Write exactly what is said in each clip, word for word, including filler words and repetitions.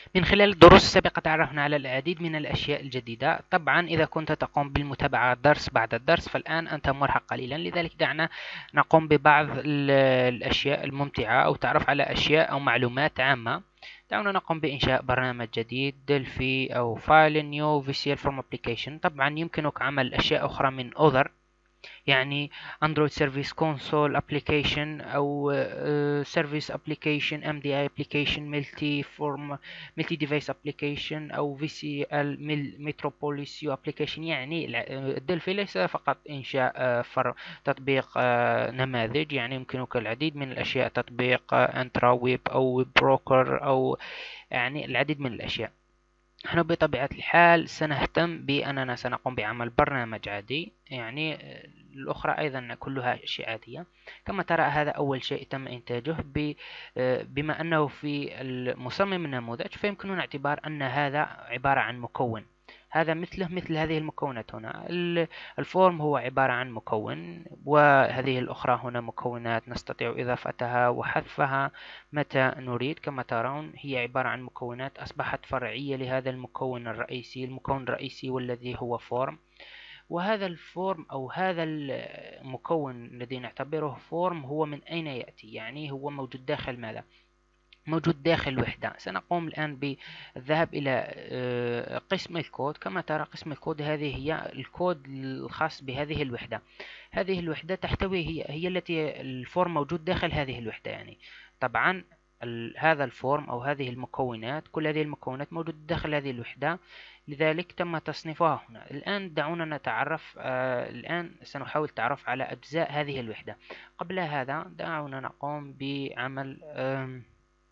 من خلال الدروس السابقة تعرفنا على العديد من الأشياء الجديدة. طبعا إذا كنت تقوم بالمتابعة درس بعد الدرس فالآن أنت مرهق قليلا، لذلك دعنا نقوم ببعض الأشياء الممتعة أو تعرف على أشياء أو معلومات عامة. دعونا نقوم بإنشاء برنامج جديد دلفي أو فايل نيو في سي ال فورم ابليكيشن. طبعا يمكنك عمل أشياء أخرى من أوذر، يعني اندرويد سيرفيس كونسول ابلكيشن او سيرفيس ابلكيشن، ام دي اي ابلكيشن، ملتي فورم ملتي ديفايس ابلكيشن، او في سي ال متروبوليس يو ابلكيشن. يعني الدلفي ليس فقط انشاء آه، فر تطبيق آه، نماذج، يعني يمكنك العديد من الاشياء، تطبيق انترا ويب او ويب بروكر او يعني العديد من الاشياء. نحن بطبيعة الحال سنهتم بأننا سنقوم بعمل برنامج عادي، يعني آه، الأخرى أيضا كلها أشياء عادية. كما ترى هذا أول شيء تم إنتاجه ب- آه، بما أنه في المصمم النموذج فيمكننا اعتبار أن هذا عبارة عن مكون. هذا مثله مثل هذه المكونات هنا. ال- الفورم هو عبارة عن مكون، وهذه الأخرى هنا مكونات نستطيع إضافتها وحذفها متى نريد. كما ترون هي عبارة عن مكونات أصبحت فرعية لهذا المكون الرئيسي. المكون الرئيسي والذي هو فورم، وهذا الفورم أو هذا المكون الذي نعتبره فورم هو من أين يأتي؟ يعني هو موجود داخل ماذا؟ موجود داخل الوحدة. سنقوم الآن بالذهاب إلى آه، قسم الكود. كما ترى قسم الكود هذه هي الكود الخاص بهذه الوحدة. هذه الوحدة تحتوي هي هي التي الفورم موجود داخل هذه الوحدة. يعني طبعا ال- هذا الفورم أو هذه المكونات، كل هذه المكونات موجودة داخل هذه الوحدة، لذلك تم تصنيفها هنا. الآن دعونا نتعرف آه الآن سنحاول التعرف على أجزاء هذه الوحدة. قبل هذا دعونا نقوم بعمل آم،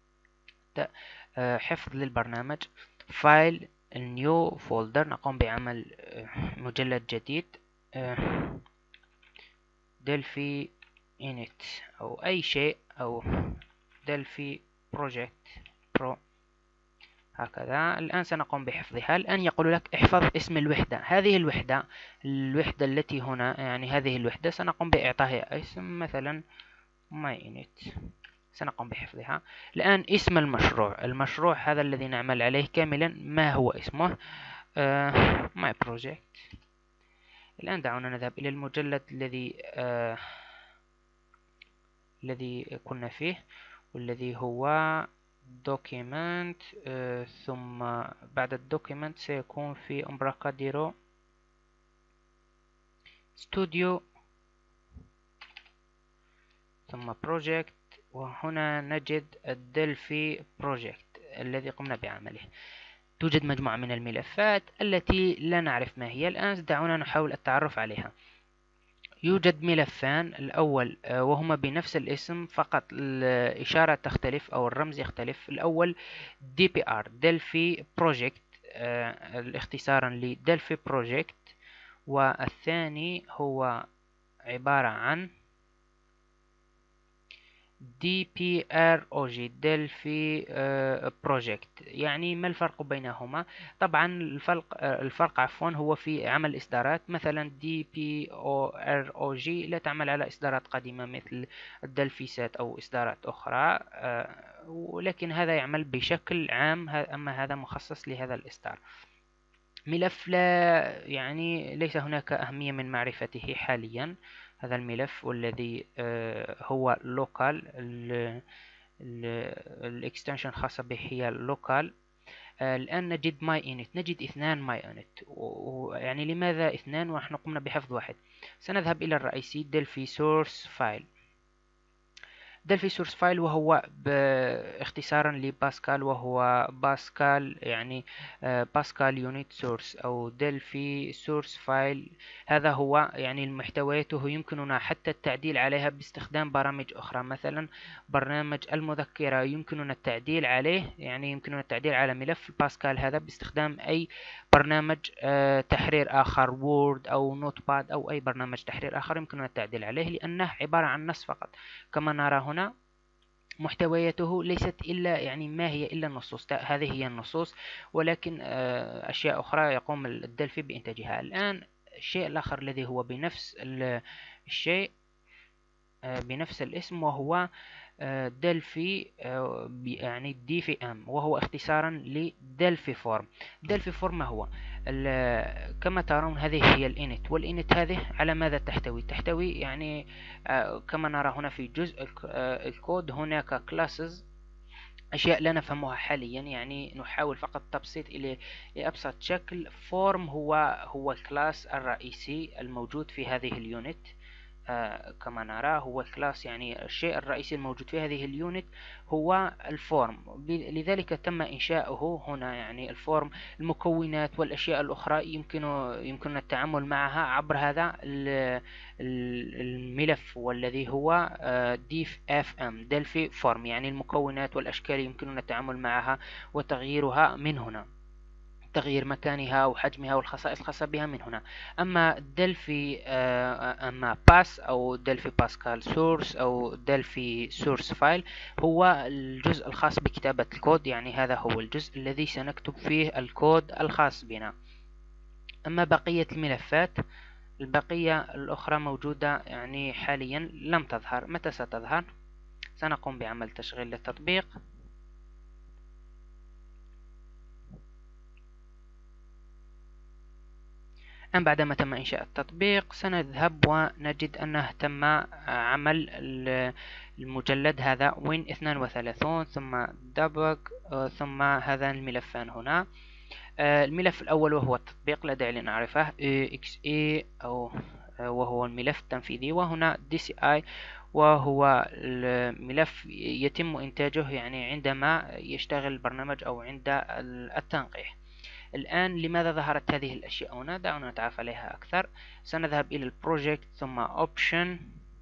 ت- آه، حفظ للبرنامج. فايل نيو فولدر، نقوم بعمل آه، مجلد جديد دلفي init أو أي شيء، أو دلفي بروجكت برو، هكذا. الآن سنقوم بحفظها. الآن يقول لك احفظ اسم الوحدة. هذه الوحدة الوحدة التي هنا، يعني هذه الوحدة سنقوم بإعطائها اسم مثلا my init. سنقوم بحفظها. الآن اسم المشروع، المشروع هذا الذي نعمل عليه كاملا ما هو اسمه؟ آه my project. الآن دعونا نذهب إلى المجلد الذي آه الذي كنا فيه، والذي هو document. آه ثم بعد الدوكيمنت سيكون في امبراكاديرو ستوديو ثم project، وهنا نجد الدلفي project الذي قمنا بعمله. توجد مجموعة من الملفات التي لا نعرف ما هي الآن. دعونا نحاول التعرف عليها. يوجد ملفان، الأول آه، وهما بنفس الاسم فقط الإشارة تختلف أو الرمز يختلف. الأول دي بي آر Delphi Project، آه، اختصارا ل Delphi Project، والثاني هو عبارة عن دي بي آر أو جي Delphi بروجكت. يعني ما الفرق بينهما؟ طبعا الفرق الفرق عفوا هو في عمل الإصدارات. مثلا دي بي آر أو جي لا تعمل على إصدارات قديمة مثل الدلفيسات أو إصدارات أخرى، آه، ولكن هذا يعمل بشكل عام، أما هذا مخصص لهذا الإصدار. ملف لا يعني ليس هناك أهمية من معرفته حاليا. هذا الملف والذي آه، هو local، الاكستنشن الخاصة به هي local. آه، الآن نجد my init، نجد اثنان my init، ويعني لماذا اثنان ونحن قمنا بحفظ واحد؟ سنذهب إلى الرئيسي دلفي source file. دلفي سورس فايل وهو باختصارا لباسكال، وهو باسكال يعني باسكال يونت سورس أو دلفي سورس فايل. هذا هو يعني محتوياته يمكننا حتى التعديل عليها باستخدام برامج أخرى. مثلا برنامج المذكرة يمكننا التعديل عليه، يعني يمكننا التعديل على ملف باسكال هذا باستخدام أي برنامج آه، تحرير آخر، وورد أو نوت باد أو أي برنامج تحرير آخر يمكننا التعديل عليه، لأنه عبارة عن نص فقط. كما نرى هنا محتوياته ليست إلا يعني ما هي إلا النصوص. هذه هي النصوص، ولكن آه، أشياء أخرى يقوم الدلفي بإنتاجها. الآن الشيء الآخر الذي هو بنفس الشيء آه، بنفس الاسم، وهو دلفي يعني دي في ام، وهو اختصارا لدلفي فورم. دلفي فورم ما هو؟ كما ترون هذه هي الانت، والانت هذه على ماذا تحتوي؟ تحتوي يعني كما نرى هنا في جزء الكود هناك كلاسز، أشياء لا نفهمها حاليا، يعني نحاول فقط تبسيط إلى أبسط شكل. فورم هو هو الكلاس الرئيسي الموجود في هذه اليونت. آه كما نرى هو الكلاس، يعني الشيء الرئيسي الموجود في هذه اليونت هو الفورم، لذلك تم إنشاؤه هنا. يعني الفورم، المكونات والأشياء الأخرى يمكن يمكننا التعامل معها عبر هذا الملف، والذي هو ديف اف ام دلفي فورم. يعني المكونات والأشكال يمكننا التعامل معها وتغييرها من هنا، تغيير مكانها وحجمها والخصائص الخاصة بها من هنا. أما دلفي أما باس أو دلفي باسكال سورس أو دلفي سورس فايل هو الجزء الخاص بكتابة الكود، يعني هذا هو الجزء الذي سنكتب فيه الكود الخاص بنا. أما بقية الملفات، البقية الأخرى موجودة يعني حاليا لم تظهر. متى ستظهر؟ سنقوم بعمل تشغيل للتطبيق. أما بعدما تم إنشاء التطبيق سنذهب ونجد أنه تم عمل المجلد هذا وين اثنان وثلاثون، ثم debug، ثم هذا الملفان هنا. الملف الأول وهو التطبيق، لا داعي لنعرفه، إكس إي أو وهو الملف التنفيذي، وهنا دي سي آي وهو الملف يتم إنتاجه يعني عندما يشتغل البرنامج أو عند التنقيح. الآن لماذا ظهرت هذه الأشياء هنا؟ دعونا نتعرف عليها أكثر. سنذهب إلى البروجكت ثم Option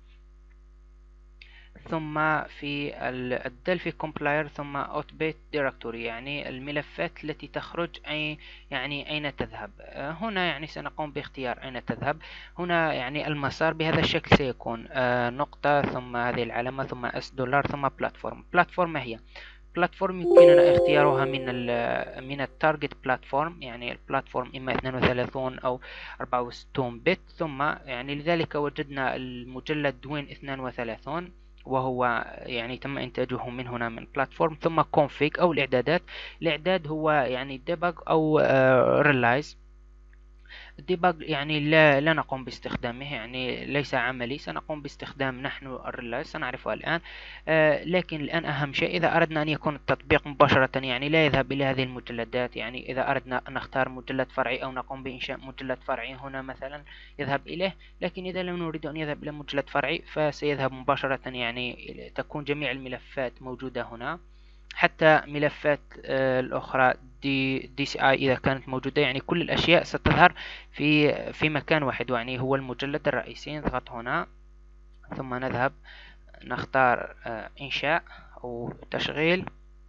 ثم في الدلفي كومبلاير ثم Output Directory، يعني الملفات التي تخرج أي يعني أين تذهب. هنا يعني سنقوم باختيار أين تذهب. هنا يعني المسار بهذا الشكل سيكون نقطة ثم هذه العلامة ثم اس دولار ثم بلاتفورم. بلاتفورم ما هي؟ بلاتفورم يمكننا اختيارها من ال من التارجت بلاتفورم، يعني البلاتفورم إما اثنين وثلاثين أو أربعة وستين بت. ثم يعني لذلك وجدنا المجلد وين اثنين وثلاثين، وهو يعني تم إنتاجه من هنا من بلاتفورم. ثم config أو الإعدادات. الإعداد هو يعني debug أو realize. الديباج يعني لا لا نقوم باستخدامه، يعني ليس عملي، سنقوم باستخدام نحن الريلايز سنعرفها الآن. آه لكن الآن أهم شيء إذا أردنا أن يكون التطبيق مباشرة، يعني لا يذهب إلى هذه المجلدات. يعني إذا أردنا أن نختار مجلد فرعي أو نقوم بإنشاء مجلد فرعي هنا مثلا يذهب إليه، لكن إذا لم نريد أن يذهب إلى مجلد فرعي فسيذهب مباشرة، يعني تكون جميع الملفات موجودة هنا، حتى ملفات الأخرى دي دي سي اي إذا كانت موجودة. يعني كل الأشياء ستظهر في في مكان واحد، يعني هو المجلد الرئيسي. نضغط هنا ثم نذهب نختار إنشاء أو تشغيل.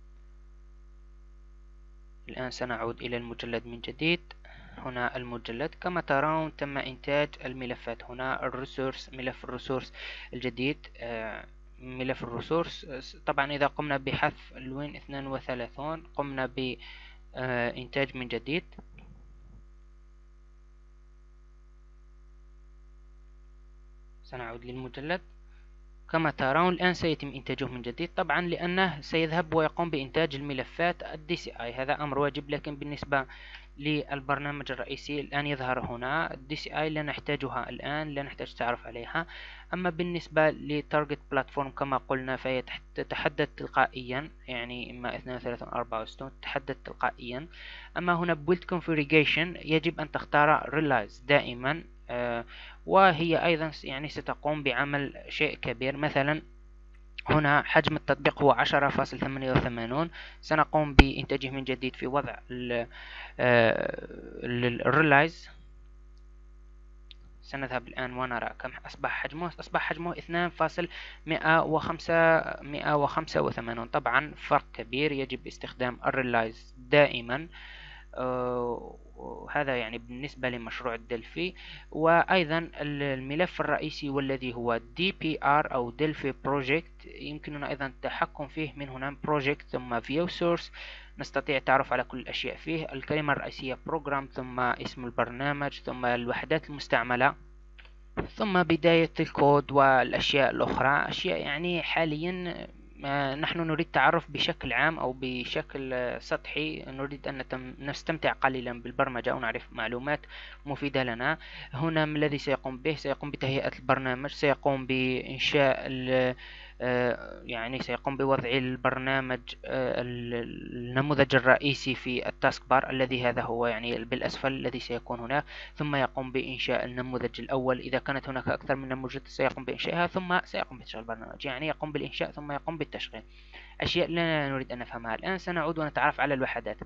الآن سنعود إلى المجلد من جديد. هنا المجلد كما ترون تم إنتاج الملفات. هنا الريسورس، ملف الريسورس الجديد، ملف الريسورس. طبعا إذا قمنا بحذف الوين اثنين وثلاثين قمنا بإنتاج من جديد. سنعود للمجلد. كما ترون الآن سيتم إنتاجه من جديد، طبعا لأنه سيذهب ويقوم بإنتاج الملفات الدي سي اي. هذا أمر واجب، لكن بالنسبة للبرنامج الرئيسي الآن يظهر هنا الدي سي اي لا نحتاجها الآن، لا نحتاج تعرف عليها. أما بالنسبة لتارجت بلاتفورم كما قلنا فهي تتحدث تلقائيا، يعني إما اثنين وثلاثين أربعة وستين تتحدث تلقائيا. أما هنا build configuration يجب أن تختار realize دائما، آه وهي أيضا يعني ستقوم بعمل شيء كبير. مثلا هنا حجم التطبيق هو عشرة فاصلة ثمانية وثمانين، سنقوم بإنتاجه من جديد في وضع الريلايز. سنذهب الآن ونرى كم أصبح حجمه. أصبح حجمه اثنين فاصلة مئة وخمسة وثمانين. طبعا فرق كبير، يجب استخدام الريلايز دائما. وهذا يعني بالنسبة لمشروع الدلفي. وأيضا الملف الرئيسي والذي هو دي بي آر أو دلفي بروجكت يمكننا أيضا التحكم فيه من هنا بروجكت ثم view source، نستطيع التعرف على كل الأشياء فيه. الكلمة الرئيسية program ثم اسم البرنامج ثم الوحدات المستعملة ثم بداية الكود والأشياء الأخرى. أشياء يعني حاليا آه، نحن نريد تعرف بشكل عام أو بشكل آه، سطحي، نريد أن نتم- نستمتع قليلا بالبرمجة أو نعرف معلومات مفيدة لنا. هنا ما الذي سيقوم به؟ سيقوم بتهيئة البرنامج، سيقوم بإنشاء ال- آه، يعني سيقوم بوضع البرنامج، آه، ال- النموذج الرئيسي في التاسك بار الذي هذا هو يعني بالأسفل الذي سيكون هناك. ثم يقوم بإنشاء النموذج الأول، إذا كانت هناك أكثر من نموذج سيقوم بإنشائها، ثم سيقوم بتشغيل البرنامج. يعني يقوم بالإنشاء ثم يقوم بالتشغيل. أشياء لا نريد أن نفهمها الآن. سنعود ونتعرف على الوحدات.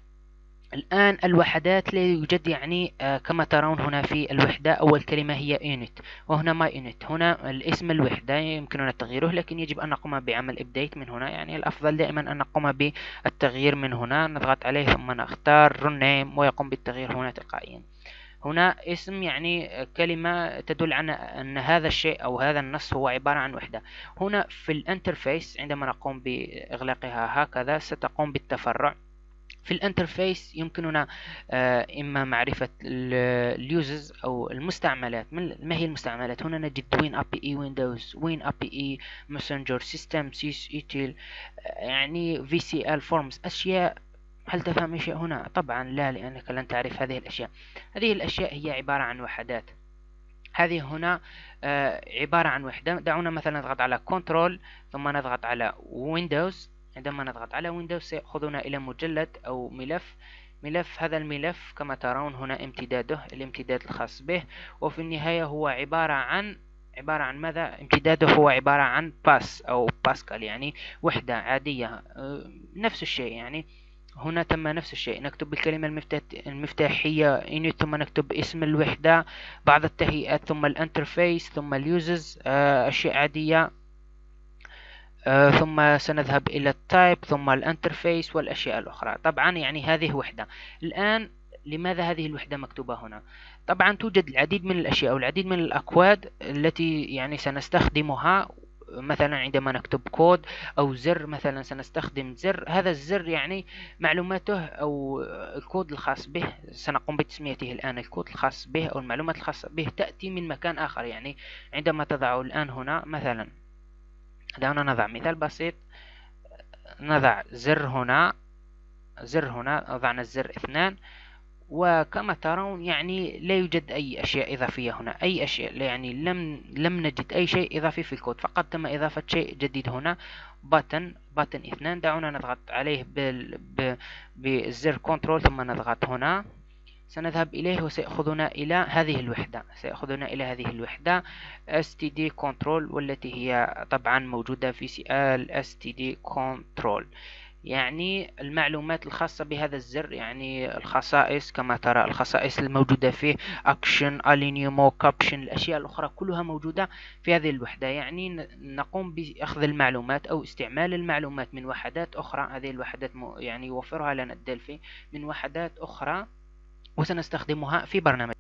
الآن الوحدات لا يوجد يعني آه، كما ترون هنا في الوحدة أول كلمة هي unit، وهنا my unit. هنا الاسم الوحدة يمكننا تغييره، لكن يجب أن نقوم بعمل update من هنا. يعني الأفضل دائما أن نقوم بالتغيير من هنا، نضغط عليه ثم نختار rename ويقوم بالتغيير هنا تلقائيا. هنا اسم يعني كلمة تدل على أن هذا الشيء أو هذا النص هو عبارة عن وحدة. هنا في الانترفيس عندما نقوم بإغلاقها هكذا ستقوم بالتفرع. في الانترفيس يمكننا آه، إما معرفة اليوزز أو المستعملات. ما هي المستعملات؟ هنا نجد وين أبي إي ويندوز، وين أبي إي ماسنجر سيستم، سيس إيتيل، يعني في سي إل فورمز. أشياء. هل تفهم أشياء هنا؟ طبعا لا، لأنك لن تعرف هذه الأشياء. هذه الأشياء هي عبارة عن وحدات. هذه هنا آه، عبارة عن وحدة. دعونا مثلا نضغط على كنترول ثم نضغط على ويندوز. عندما نضغط على ويندوز سيأخذنا إلى مجلد أو ملف. ملف هذا الملف كما ترون هنا امتداده، الامتداد الخاص به. وفي النهاية هو عبارة عن عبارة عن ماذا؟ امتداده هو عبارة عن باس أو باسكال، يعني وحدة عادية. آه، نفس الشيء يعني. هنا تم نفس الشيء، نكتب الكلمة المفتاحية init ثم نكتب اسم الوحدة، بعض التهيئات، ثم الانترفيس، ثم اليوزز، أشياء عادية. آه، ثم سنذهب إلى التايب ثم الانترفيس والأشياء الأخرى. طبعا يعني هذه وحدة. الآن لماذا هذه الوحدة مكتوبة هنا؟ طبعا توجد العديد من الأشياء والعديد من الأكواد التي يعني سنستخدمها. مثلا عندما نكتب كود أو زر، مثلا سنستخدم زر. هذا الزر يعني معلوماته أو الكود الخاص به سنقوم بتسميته الآن الكود الخاص به أو المعلومات الخاصة به تأتي من مكان آخر. يعني عندما تضع الآن هنا مثلا، دعونا نضع مثال بسيط. نضع زر هنا، زر هنا وضعنا الزر اثنان، وكما ترون يعني لا يوجد أي أشياء إضافية هنا، أي أشياء. يعني لم لم نجد أي شيء إضافي في الكود، فقط تم إضافة شيء جديد هنا. باتن باتن اثنان. دعونا نضغط عليه بال ب... بالزر كنترول ثم نضغط هنا. سنذهب إليه وسيأخذنا إلى هذه الوحدة، سيأخذنا إلى هذه الوحدة إس تي دي control، والتي هي طبعا موجودة في سي إل إس تي دي control. يعني المعلومات الخاصة بهذا الزر، يعني الخصائص كما ترى، الخصائص الموجودة فيه action align caption، الأشياء الأخرى كلها موجودة في هذه الوحدة. يعني نقوم بأخذ المعلومات أو استعمال المعلومات من وحدات أخرى. هذه الوحدات يعني يوفرها لنا الدلفي من وحدات أخرى وسنستخدمها في برنامج.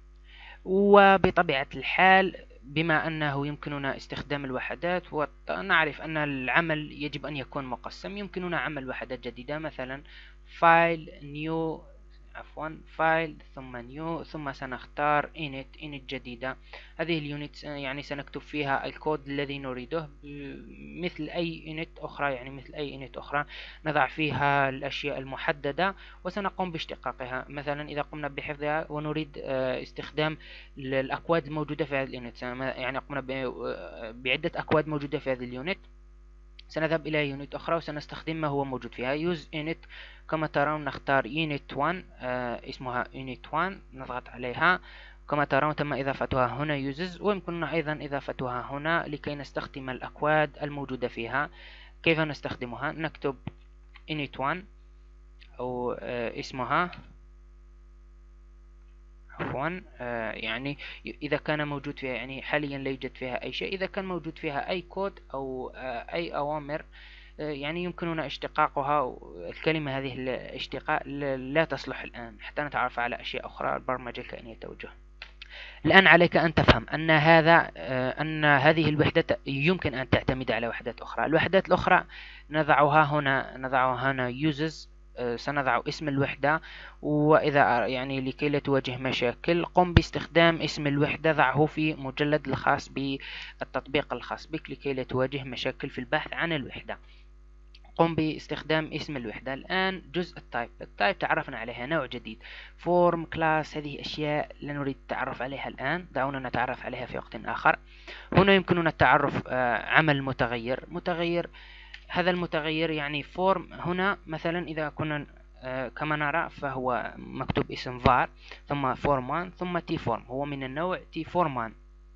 وبطبيعة الحال بما أنه يمكننا استخدام الوحدات ونعرف أن العمل يجب أن يكون مقسم، يمكننا عمل وحدات جديدة. مثلا فايل نيو، عفوا فايل ثم نيو، ثم سنختار init init جديدة. هذه اليونت يعني سنكتب فيها الكود الذي نريده مثل أي init أخرى، يعني مثل أي init أخرى نضع فيها الأشياء المحددة وسنقوم باشتقاقها. مثلا إذا قمنا بحفظها ونريد استخدام الأكواد الموجودة في هذه اليونت، يعني قمنا بعدة أكواد موجودة في هذه اليونت، سنذهب إلى يونت أخرى وسنستخدم ما هو موجود فيها. use init كما ترون نختار unit واحد، آه اسمها unit واحد، نضغط عليها. كما ترون تم إضافتها هنا uses، ويمكننا أيضا إضافتها هنا لكي نستخدم الأكواد الموجودة فيها. كيف نستخدمها؟ نكتب init واحد أو آه اسمها عفوا آه يعني إذا كان موجود فيها، يعني حاليا لا يوجد فيها أي شيء. إذا كان موجود فيها أي كود أو آه أي أوامر آه يعني يمكننا اشتقاقها. الكلمة هذه الاشتقاق لا تصلح الآن، حتى نتعرف على أشياء أخرى. البرمجة الكائنية توجه. الآن عليك أن تفهم أن هذا آه أن هذه الوحدة يمكن أن تعتمد على وحدات أخرى. الوحدات الأخرى نضعها هنا، نضعها هنا uses سنضع اسم الوحدة، وإذا يعني لكي لا تواجه مشاكل قم باستخدام اسم الوحدة، ضعه في مجلد الخاص بالتطبيق الخاص بك لكي لا تواجه مشاكل في البحث عن الوحدة. قم باستخدام اسم الوحدة. الآن جزء التايب. التايب تعرفنا عليها نوع جديد، فورم، كلاس، هذه أشياء لا نريد التعرف عليها الآن، دعونا نتعرف عليها في وقت آخر. هنا يمكننا التعرف عمل متغير. متغير هذا المتغير يعني فورم. هنا مثلا إذا كنا كما نرى فهو مكتوب اسم var ثم forman ثم tform، هو من النوع tforman.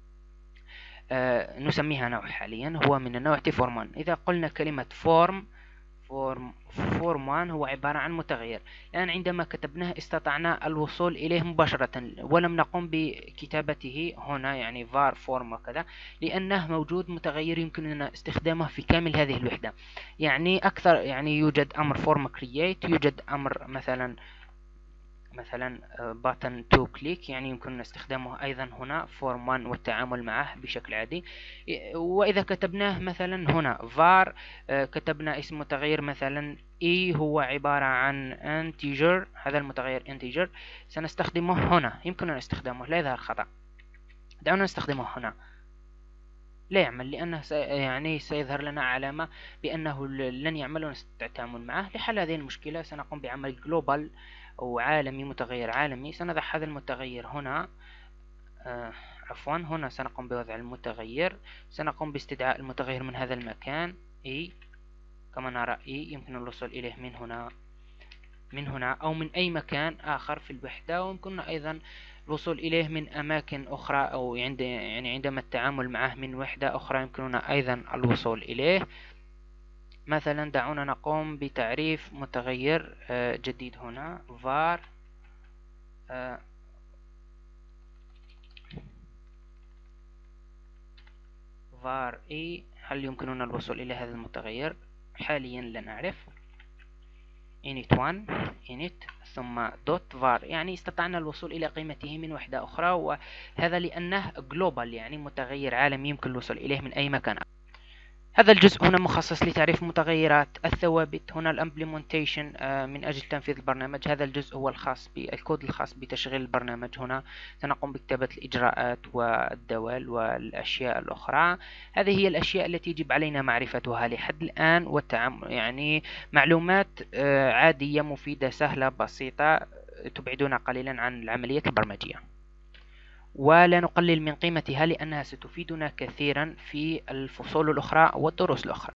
آه نسميها نوع حاليا، هو من النوع tforman. إذا قلنا كلمة form فورم فورمان هو عبارة عن متغير. الآن عندما كتبناه استطعنا الوصول إليه مباشرة ولم نقم بكتابته هنا، يعني var form وكذا، لأنه موجود متغير يمكننا استخدامه في كامل هذه الوحدة. يعني أكثر يعني يوجد أمر form create، يوجد أمر مثلا مثلا button to click، يعني يمكننا استخدامه أيضا هنا forman والتعامل معه بشكل عادي. وإذا كتبناه مثلا هنا var كتبنا اسم متغير مثلا e هو عبارة عن integer، هذا المتغير integer سنستخدمه هنا، يمكننا استخدامه لا يظهر خطأ. دعونا نستخدمه هنا، لا يعمل لأنه يعني سيظهر لنا علامة بأنه لن يعمل ونستطيع التعامل معه. لحل هذه المشكلة سنقوم بعمل global أو عالمي، متغير عالمي. سنضع هذا المتغير هنا، آه عفوا هنا سنقوم بوضع المتغير، سنقوم باستدعاء المتغير من هذا المكان e، كما نرى e يمكن الوصول إليه من هنا من هنا أو من أي مكان آخر في الوحدة، ويمكننا أيضا الوصول إليه من أماكن أخرى، أو عند يعني عندما التعامل معه من وحدة أخرى يمكننا أيضا الوصول إليه. مثلا دعونا نقوم بتعريف متغير جديد هنا var var e. هل يمكننا الوصول إلى هذا المتغير؟ حاليا لا نعرف. init واحد init ثم dot var، يعني استطعنا الوصول إلى قيمته من وحدة أخرى، وهذا لأنه global يعني متغير عالمي يمكن الوصول إليه من أي مكان. هذا الجزء هنا مخصص لتعريف متغيرات الثوابت. هنا الامبلمنتيشن من أجل تنفيذ البرنامج. هذا الجزء هو الخاص بالكود الخاص بتشغيل البرنامج. هنا سنقوم بكتابة الإجراءات والدوال والأشياء الأخرى. هذه هي الأشياء التي يجب علينا معرفتها لحد الآن، والتعامل يعني معلومات عادية مفيدة سهلة بسيطة تبعدنا قليلا عن العملية البرمجية، ولا نقلل من قيمتها لأنها ستفيدنا كثيرا في الفصول الأخرى والدروس الأخرى.